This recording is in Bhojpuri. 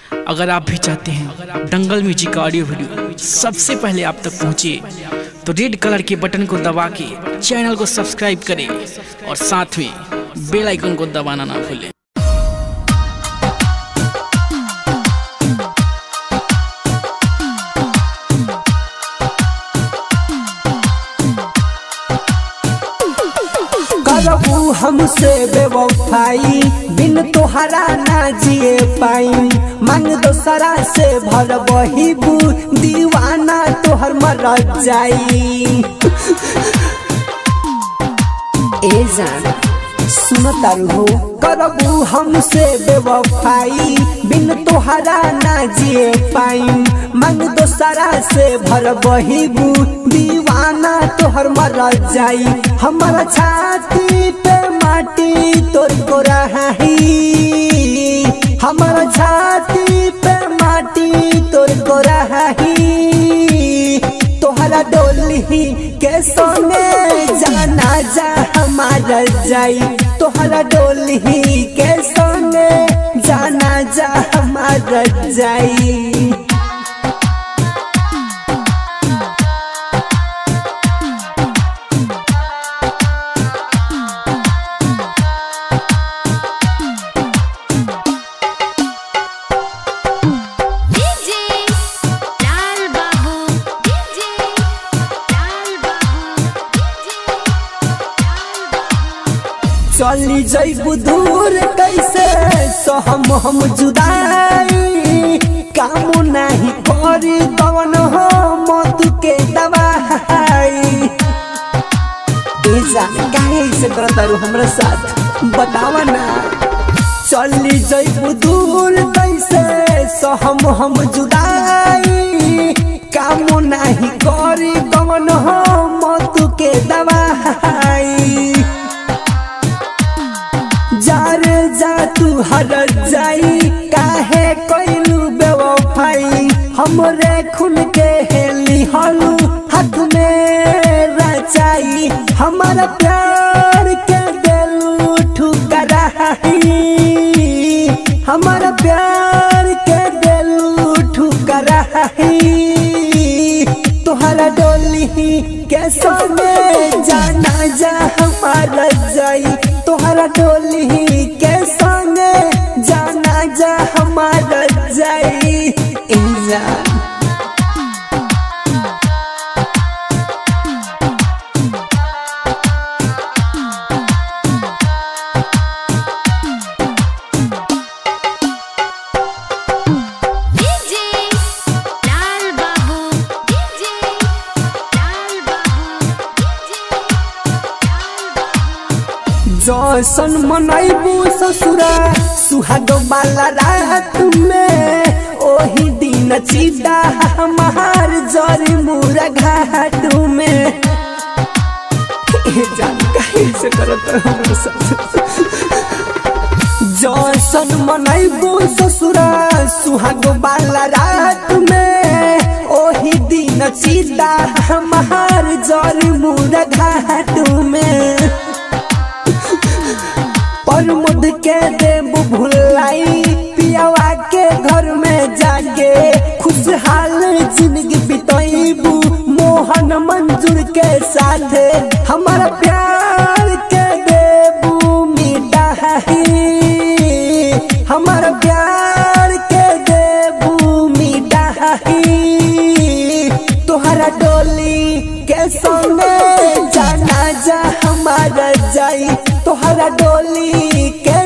अगर आप भी चाहते हैं दंगल म्यूजिक का ऑडियो वीडियो सबसे पहले आप तक पहुंचे तो रेड कलर के बटन को दबा के चैनल को सब्सक्राइब करें और साथ में बेल आइकन को दबाना ना भूलें। करबू हमसे बेवफाई बिन तोहरा ना जिए पाई, मांग दोसरा से भर बहिबू दीवाना तोहर मर जाई। ए जान सुन तारू, करबू हमसे बेवफाई बिन तोहरा ना जिए पाई, मांग दोसरा से भर बहिबू दीवाना तोहर मर जाई। हमारा छाती पे माटी तोर को रही, हमारा छाती पे माटी तोर को रही, तोहरा डोली के सोने जाना जा हमारा जाई, तोहरा डोली के सोने जाना जा हमारा जाई। चली जइबू दूर कैसे सहम हम जुदाई, काम नहीं करी कवन हो मौत के दवाई। काहे ऐसे करत तारू हमरा साथ बतावा ना। चली जइबू दूर कैसे सहम हम जुदाई, काम नहीं करी कवन हो मौत के दवाई। जारे जा तू हर जाई, काहे कोइलू बेवफाई, हमरे खून के हेली हलू हाथ में रचाई। हमारा प्यार के दिलू ठुकराई, हमारा प्यार के दिलू ठुकराई। तोहरा डोली के सोने जाना जा हमारा जाई, तोहरा डोली के संगे जाना जा हमारा जाई। जौसन मनैबू ससुरा सुहाग वाला रात में, ओही दिन चिदा हमार जरी मुरा घाट में। जान काहे से करत हमरे साथ। जौसन मनैबू ससुरा सुहाग वाला रात में, ओही दिन चिदा हमार जरी मुरा घाट में। प्रमोद के देबू भुलाई, पियावा के घर में जाके खुशहाल जिंदगी बिताईबू मोहन मंजूर के साथ। हमारा प्यार के देबू मिटाई, हमारा प्यार के देबू मिटाई। तोहरा डोली के संगे जाना जा हमारा जाई, तोहरा डोली के